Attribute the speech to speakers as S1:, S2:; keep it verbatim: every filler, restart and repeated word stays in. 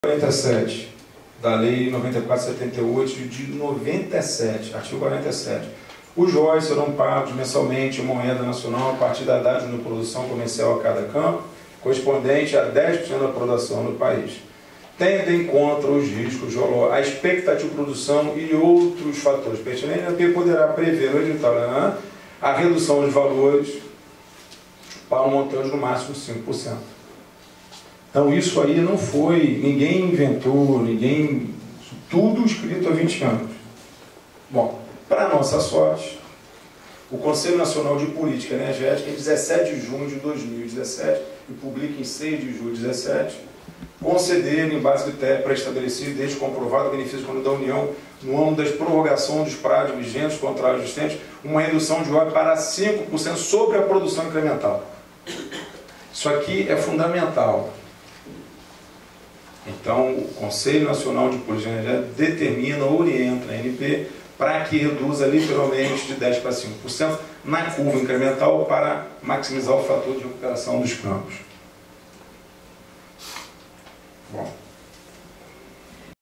S1: quarenta e sete da Lei noventa e quatro setenta e oito de noventa e sete, artigo quarenta e sete. Os royalties serão pagos mensalmente em moeda nacional a partir da data de produção comercial a cada campo, correspondente a dez por cento da produção do país. Tendo em conta os riscos, a expectativa de produção e outros fatores pertinentes, a A N P poderá prever no edital né, a redução dos valores para um montante no máximo de cinco por cento. Então isso aí não foi, ninguém inventou, ninguém, tudo escrito há vinte anos. Bom, para nossa sorte, o Conselho Nacional de Política Energética, em dezessete de junho de dois mil e dezessete, e publica em seis de julho de dezessete, conceder, em base de critério pré-estabelecido, desde comprovado benefício da União, no âmbito da prorrogação dos prazos vigentes, contratos existentes, uma redução de royalties para cinco por cento sobre a produção incremental. Isso aqui é fundamental. Então, o Conselho Nacional de Política Energética determina, orienta a A N P para que reduza literalmente de dez por cento para cinco por cento na curva incremental para maximizar o fator de recuperação dos campos. Bom.